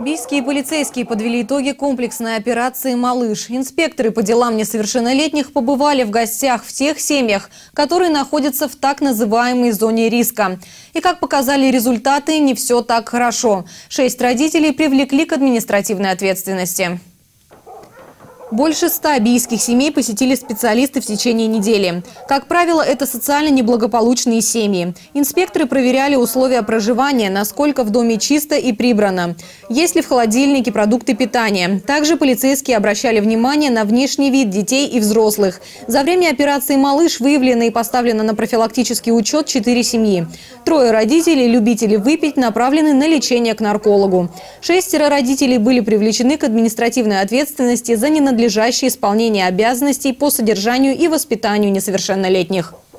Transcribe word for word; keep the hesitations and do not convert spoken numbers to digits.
Бийские полицейские подвели итоги комплексной операции «Малыш». Инспекторы по делам несовершеннолетних побывали в гостях в тех семьях, которые находятся в так называемой зоне риска. И, как показали результаты, не все так хорошо. Шесть родителей привлекли к административной ответственности. Больше ста бийских семей посетили специалисты в течение недели. Как правило, это социально неблагополучные семьи. Инспекторы проверяли условия проживания, насколько в доме чисто и прибрано. Есть ли в холодильнике продукты питания. Также полицейские обращали внимание на внешний вид детей и взрослых. За время операции «Малыш» выявлено и поставлено на профилактический учет четыре семьи. Трое родителей, любителей выпить, направлены на лечение к наркологу. Шестеро родителей были привлечены к административной ответственности за ненадлежащее исполнение обязанностей по содержанию и воспитанию несовершеннолетних.